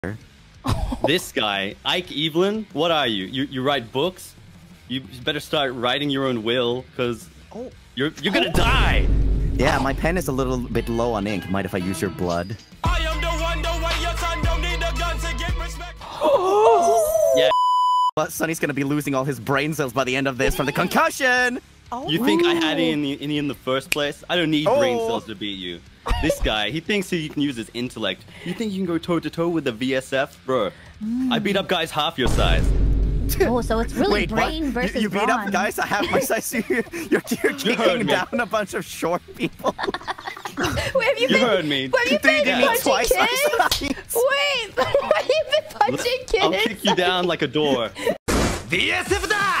This guy, Ike Eveland, what are you? You write books? You better start writing your own will, because you're gonna die! Yeah, my pen is a little bit low on ink. Mind if I use your blood? I am the one, the way your son don't need a gun to get respect. Yeah. But Sonny's gonna be losing all his brain cells by the end of this from the concussion! You think I had any in the first place? I don't need brain cells to beat you. This guy, he thinks he can use his intellect. You think you can go toe-to-toe with the VSF? Bro, I beat up guys half your size. Oh, so it's really Wait, brain what? versus You beat up guys half my size? You're kicking down a bunch of short people. Wait, You heard me. Have you been punching twice kids? Wait, have you been punching kids? I'll kick you down like a door. VSF da!